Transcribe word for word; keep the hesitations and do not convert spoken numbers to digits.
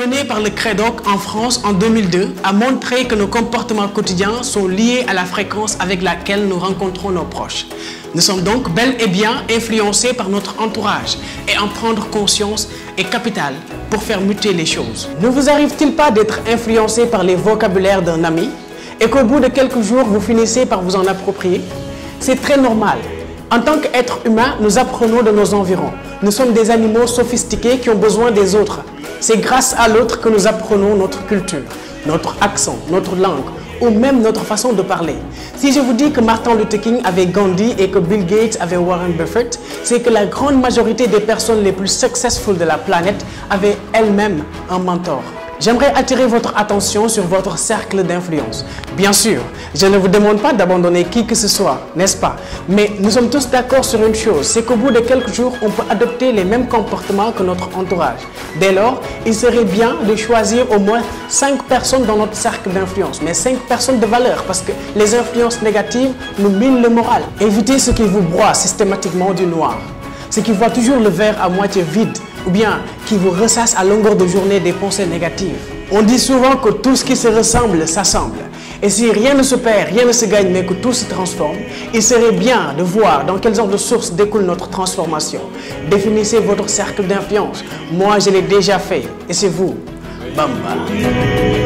menée par le Crédoc en France en deux mille deux a montré que nos comportements quotidiens sont liés à la fréquence avec laquelle nous rencontrons nos proches. Nous sommes donc bel et bien influencés par notre entourage et en prendre conscience est capital pour faire muter les choses. Ne vous arrive-t-il pas d'être influencé par les vocabulaires d'un ami et qu'au bout de quelques jours, vous finissez par vous en approprier? C'est très normal. En tant qu'être humain, nous apprenons de nos environs. Nous sommes des animaux sophistiqués qui ont besoin des autres. C'est grâce à l'autre que nous apprenons notre culture, notre accent, notre langue ou même notre façon de parler. Si je vous dis que Martin Luther King avait Gandhi et que Bill Gates avait Warren Buffett, c'est que la grande majorité des personnes les plus successful de la planète avaient elles-mêmes un mentor. J'aimerais attirer votre attention sur votre cercle d'influence. Bien sûr, je ne vous demande pas d'abandonner qui que ce soit, n'est-ce pas? Mais nous sommes tous d'accord sur une chose, c'est qu'au bout de quelques jours, on peut adopter les mêmes comportements que notre entourage. Dès lors, il serait bien de choisir au moins cinq personnes dans notre cercle d'influence, mais cinq personnes de valeur, parce que les influences négatives nous minent le moral. Évitez ce qui vous broie systématiquement du noir, ce qui voit toujours le verre à moitié vide, ou bien qui vous ressasse à longueur de journée des pensées négatives. On dit souvent que tout ce qui se ressemble s'assemble. Et si rien ne se perd, rien ne se gagne, mais que tout se transforme, il serait bien de voir dans quel genre de source découle notre transformation. Définissez votre cercle d'influence. Moi, je l'ai déjà fait. Et c'est vous. Bamba.